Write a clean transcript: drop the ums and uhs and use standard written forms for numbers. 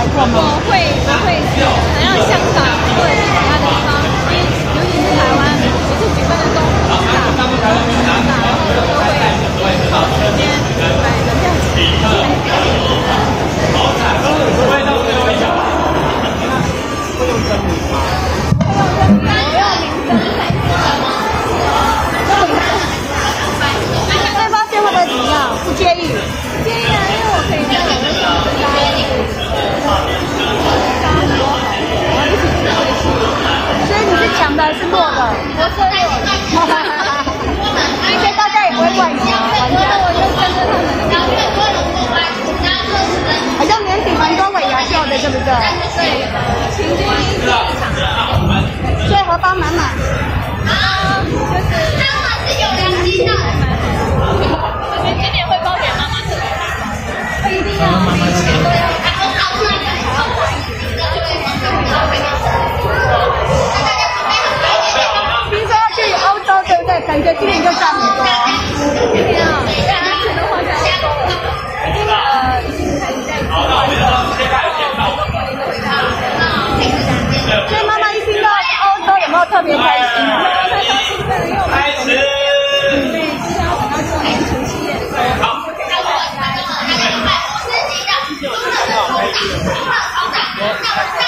过吗？ 我会去，可能像香港或者是其他的地方，尤其是台湾，每次举办的都很大，然后我都会找时间买个假期。 会用真名吗？对方先会不会怎么样？不介意？ 建议啊，因为我可以在网络上跟大家加很多好友，然后一起去游戏。 所以你是强的还是弱的？ 我是弱的， 所以大家也不会怪你啊，玩家。 我就跟着他们。 好像年底蛮多尾牙秀的，对不对？ 对，平均一场。 所以荷包满满。 就是妈妈是有良心的。我觉得今年会包给妈妈特别大，不一定要每一年都要。 听说要去欧洲，对不对？感觉今年就赚很多。 今年啊，大家钱都花在欧洲了，已经开始在计划了。 所以妈妈一听到欧洲，有没有特别开心啊？ 我太高兴了，因为我们准备之前要等到过年除夕夜的时候，就可以带大家一起。